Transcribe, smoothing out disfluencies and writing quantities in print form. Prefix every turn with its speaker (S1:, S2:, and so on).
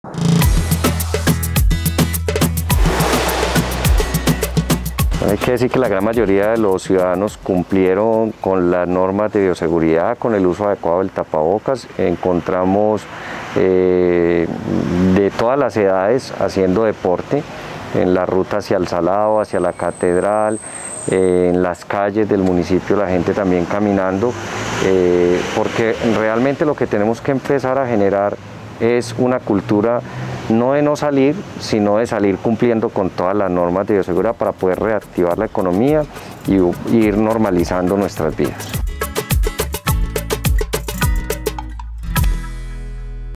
S1: Hay que decir que la gran mayoría de los ciudadanos cumplieron con las normas de bioseguridad, con el uso adecuado del tapabocas. Encontramos de todas las edades haciendo deporte en la ruta hacia el Salado, hacia la Catedral, en las calles del municipio, la gente también caminando, porque realmente lo que tenemos que empezar a generar es una cultura no de no salir, sino de salir cumpliendo con todas las normas de bioseguridad para poder reactivar la economía y ir normalizando nuestras vidas.